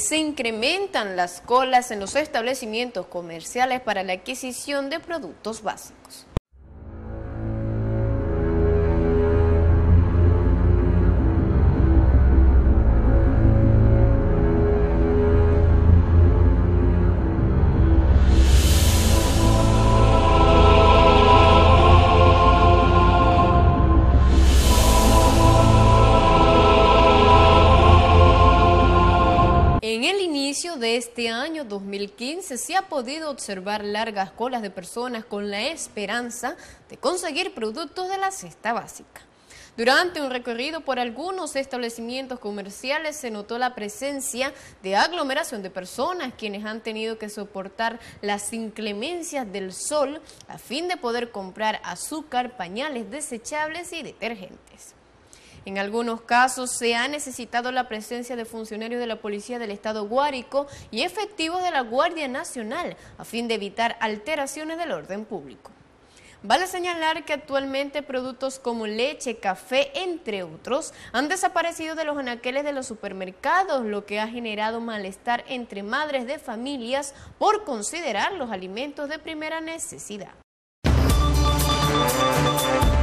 se incrementan las colas en los establecimientos comerciales para la adquisición de productos básicos. En el inicio de este año 2015 se ha podido observar largas colas de personas con la esperanza de conseguir productos de la cesta básica. Durante un recorrido por algunos establecimientos comerciales se notó la presencia de aglomeración de personas quienes han tenido que soportar las inclemencias del sol a fin de poder comprar azúcar, pañales desechables y detergentes. En algunos casos se ha necesitado la presencia de funcionarios de la Policía del Estado Guárico y efectivos de la Guardia Nacional a fin de evitar alteraciones del orden público. Vale señalar que actualmente productos como leche, café, entre otros, han desaparecido de los anaqueles de los supermercados, lo que ha generado malestar entre madres de familias por considerar los alimentos de primera necesidad.